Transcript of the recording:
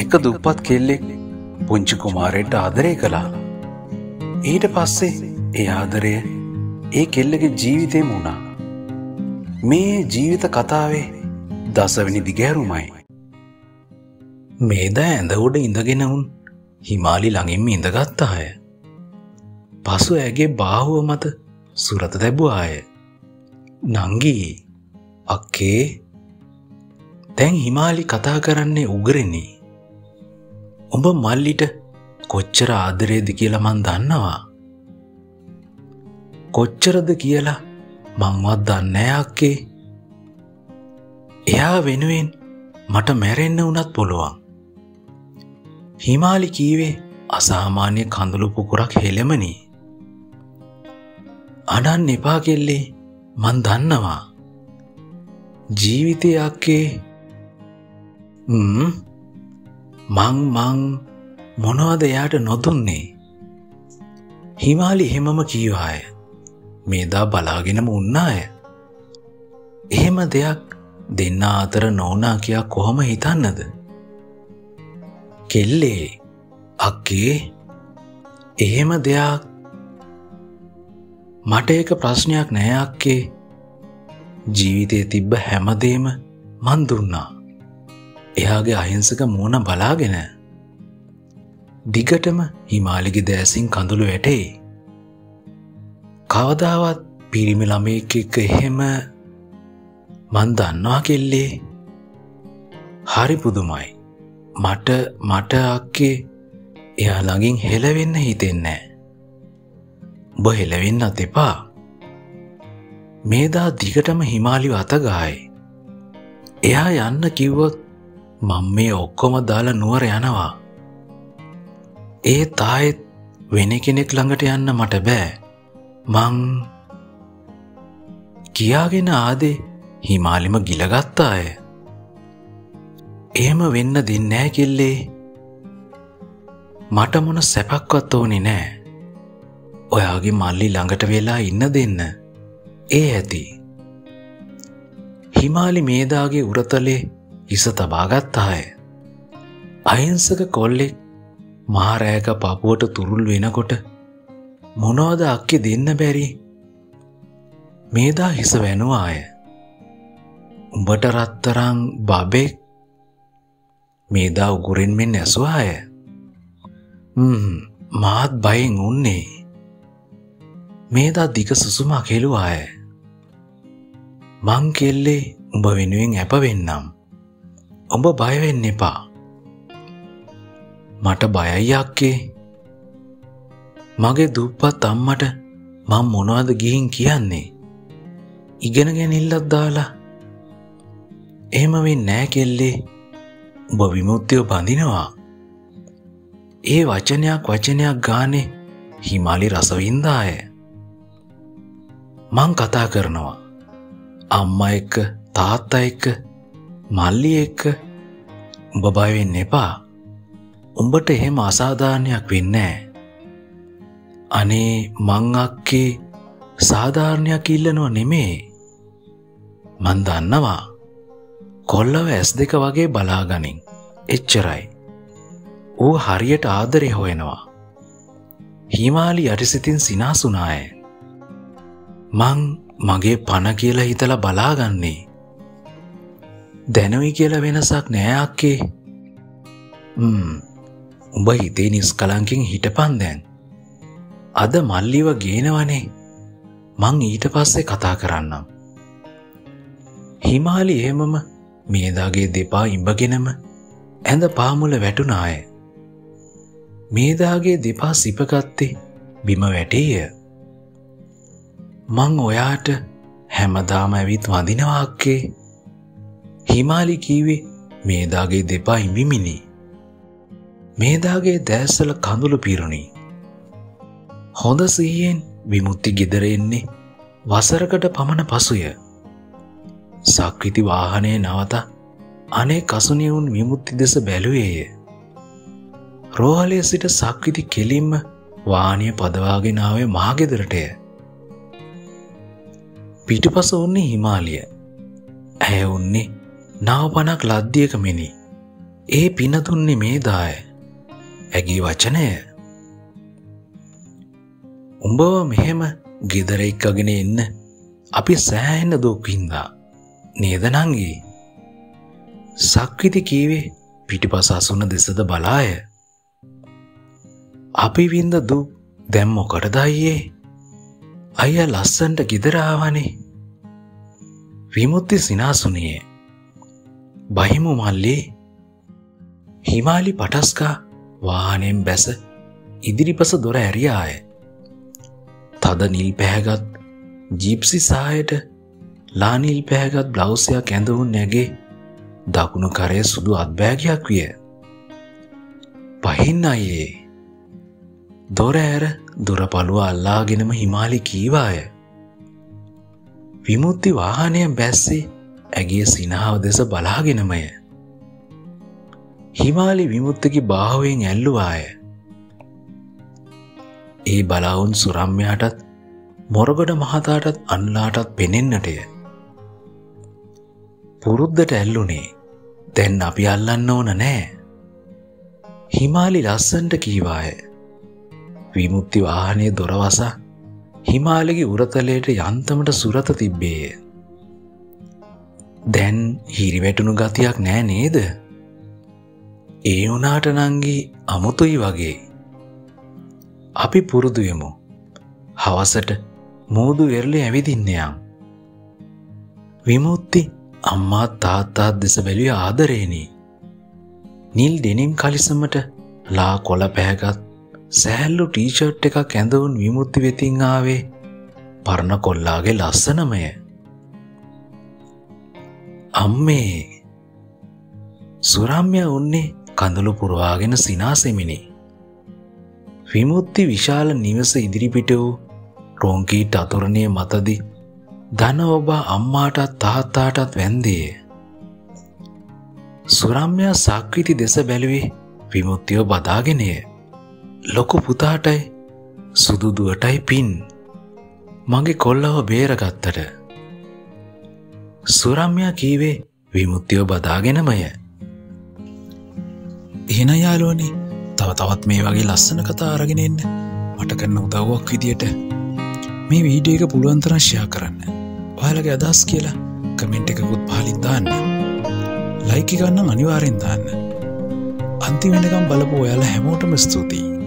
එක දුප්පත් කෙල්ලෙක් පුංචි කුමාරයට ආදරය කළා. ඊට පස්සේ ඒ ආදරය ඒ කෙල්ලගේ ජීවිතේම වුණා. මේ ජීවිත කතාවේ දසවෙනි දිගෑරුමයි. මේදා ඇඳ උඩ ඉඳගෙන උන් හිමාලි ළඟින්ම ඉඳගත්තාය. පසු ඇගේ බාහුව මත සුරත තැබුවාය. නංගී අක්කේ දැන් හිමාලි කතා කරන්නේ උගරෙනි. උඹ මල්ලිට කොච්චර ආදරේද කියලා මං දන්නවා. කොච්චරද කියලා මංවත් දන්නේ අක්කේ. එයා වෙනුවෙන් මට මැරෙන්න වුණත් පුළුවන්. හිමාලි කීවේ අසාමාන්‍ය කඳුළු පුකුරක් හෙළමනි. අඩන් එපා කෙල්ලේ මං දන්නවා. ජීවිතය අක්කේ මං මොනවද එයාට නොදුන්නේ? හිමාලි එහෙමම කීවාය. මේදා බලාගෙනම උන්නාය. එහෙම දෙයක් දෙන්න අතර නොවුනා කියා කොහොම හිතන්නද? කෙල්ලේ අක්කේ එහෙම දෙයක් මට ඒක ප්‍රශ්නයක් නෑ අක්කේ. ජීවිතේ තිබ්බ හැමදේම මන් දුන්නා. එයාගේ අහිංසක මූණ බලාගෙන. දිගටම හිමාලිගේ දෑසින් කඳුළු වැටේ. කවදාවත් පිරිමි ළමයෙක් එක්ක එහෙම මන් දන්නවා කෙල්ලේ. හරි පුදුමයි. මට අක්කේ එයා ළඟින් හෙලවෙන්න හිතෙන්නේ නෑ. උඹ හෙලවෙන්නත් එපා. මේදා දිගටම හිමාලිව අතගායි. එයා යන්න කිව්වොත් මම මේ ඔක්කොම දාලා නුවර යනවා. ඒ තායෙත් වෙන කෙනෙක් ළඟට යන්න මට බෑ. මං කියාගෙන ආදේ හිමාලිම ගිලගත්තාය. එහෙම වෙන්න දෙන්නේ නෑ කෙල්ලේ. මට මොන සැපක්වත් ඕනේ නෑ. ඔයාගේ මල්ලි ළඟට වෙලා ඉන්න දෙන්න. ඒ ඇති. හිමාලි මේදාගේ උරතලේ හිස තබාගත්තාය. අහිංසක කොල්ලෙක් මහරෑක පපුවට තුරුල් වෙනකොට මොනවද අක්කේ දෙන්න බැරි? මේදා හිස වැනුවාය. උඹට රත්තරන් බබෙක්? මේදා උගුරෙන් මෙන් ඇසුවාය. මාත් බයෙන් උන්නේ. මේදා දිග සුසුමක් හෙළුවාය. මං කෙල්ලේ උඹ වෙනුවෙන් ඇප වෙන්නම්. උඹ බය වෙන්න එපා. මට බයයි අක්කේ. මගේ දුප්පත් අම්මට මම මොනවද ගිහින් කියන්නේ? ඉගෙනගෙන ඉල්ලක් දාලා. එහෙම වෙන්නේ නෑ කෙල්ලේ. උඹ විමුක්තිය බඳිනවා. ඒ වචනයක් ගානේ හිමාලි රස වින්දාය. මං කතා කරනවා. අම්මා එක්ක, තාත්තා එක්ක, මල්ලි එක්ක. උඹ බය වෙන්න එපා. උඹට එහෙම අසාධාරණයක් වෙන්නේ නෑ. අනේ මං අක්කේ සාධාරණයක් ඉල්ලනව නෙමේ. මං දන්නවා. කොල්ලව S2 වගේ බලාගනින්. එච්චරයි. ඌ හරියට ආදරේ හොයනවා. හිමාලි යටිසිතින් සිනාසුනාය. මං මගේ පණ කියලා හිතලා බලාගන්නේ. දැනුයි කියලා වෙනසක් නෑ අක්කේ. උඹ හිතේ නිස්කලංකින් හිටපන් දැන්. අද මල්ලිව ගේනවනේ. මං ඊට පස්සේ කතා කරන්නම්. හිමාලි එහෙමම මේදාගේ දෙපා ඉඹගෙනම ඇඳ පාමුල වැටුනාය. මේදාගේ දෙපා සිපගත්තේ බිම වැටේය. මං ඔයාට හැමදාම ඇවිත් වඳිනවා අක්කේ. හිමාලි කීවේ මේදාගේ දෙපා ඉඹිමිනි. මේදාගේ දැස්වල කඳුළු පිරුණි. හොඳ සිහියෙන් විමුක්ති ගෙදර එන්නේ වසරකට පමණ පසුය. සක්විති වාහනේ නවත අනේ කසුනේ වුන් විමුක්ති දෙස බැලුවේය. රෝහලේ සිට සක්විති කෙලින්ම වාහනය පදවාගෙන ආවේ මහ ගෙදරටය. පිටුපස උන්නේ හිමාලිය. ඇය උන්නේ නාවපනක් ලද්දියක මෙනි. ඒ පින දුන්නේ මේ දාය. ඇගේ වචනය. උඹව මෙහෙම ගෙදර එක්කගෙන එන්න අපි සෑහෙන දුක් විඳා. නේද නංගි? සක්විති කීවේ පිටිපස අසුන දෙසද බලාය. අපි විඳ දුක් දැන් මොකටද අයියේ? අයියා ලස්සන්ට ගෙදර ආවනේ. විමුක්ති සිනාසුනේ. බහිමු මල්ලි. හිමාලි පටස්කා වාහනයෙන් බැස ඉදිරිපස දොර ඇරියාය. තද නිල් පැහැගත් ජීප්සි සායට ලා නිල් පැහැගත් බ්ලවුසයක් ඇඳවුන් නැගේ දකුණු කරේ සුදු අත්බෑගයක් විය. පහින්න අයියේ. දොර ඇර දොර පළුව අල්ලාගෙනම හිමාලි කීවාය. විමුක්ති වාහනයෙන් බැස්සේ ඇගේ සිනහව දෙස බලාගෙනමය. හිමාලි විමුක්තිගේ බාහුවෙන් ඇල්ලුවාය. ඒ බලාවුන් සුරම්යාටත් මොරගොඩ මහතාටත් අන්ලාටත් පෙනෙන්නටය. පුරුද්දට ඇල්ලුනේ. දැන් අපි අල්ලන්න ඕන නෑ. හිමාලි ලස්සන්ට කීවාය. විමුක්ති වාහනයේ දොරවසා හිමාලිගේ උරතලයට යන්තමට සුරත තිබ්බේය. දැන් හිරිවැටුණු ගතියක් නෑ නේද? ඒ වුණාට නංගි අමුතුයි වගේ. අපි පුරුදු වෙමු. හවසට මෝදු වෙරළේ ඇවිදින්න යම්. විමුක්ති අම්මා තාත්තා දෙස බැලුවේ ආදරේනි. නිල් ඩෙනිම් කලිසමට ලා කොළ පැහැගත් සෑල්ලු ටී-ෂර්ට් එකක් ඇඳවුන් විමුක්ති වෙතින් ආවේ පරණ කොල්ලාගේ ලස්සනමය. අම්මේ. සුරම්‍ය උන්නේ කඳුළු පුරවාගෙන සිනාසෙමිනි. විමුක්ති විශාල නිවස ඉදිරිපිට වූ රොංකීට අතුරණය මතදි ධන ඔබ අම්මාටත් තාත්තාටත් වැන්දේය. සුරම්‍ය සක්විති දෙස බැලුවේ විමුක්තිව බදාගෙනය. ලොකු පුතාටයි සුදු දුවටයි පින්. මගේ කොල්ලව බේරගත්තට. සුරම්‍ය කීවේ විමුක්තිව බදාගෙනමය. එහෙනම් යාළුවනේ තවත් මේ වගේ ලස්සන කතා අරගෙන එන්න මට කරන උදව්වක් විදියට මේ වීඩියෝ එක පුළුවන් තරම් ෂෙයා කරන්න. ඔයාලගේ අදහස් කියලා කමෙන්ට් එකකුත් පහලින් දාන්න. ලයික් එක නම් අනිවාර්යෙන් දාන්න. අන්තිම වෙනකම් බලපු ඔයාලා හැමෝටම ස්තුතියි.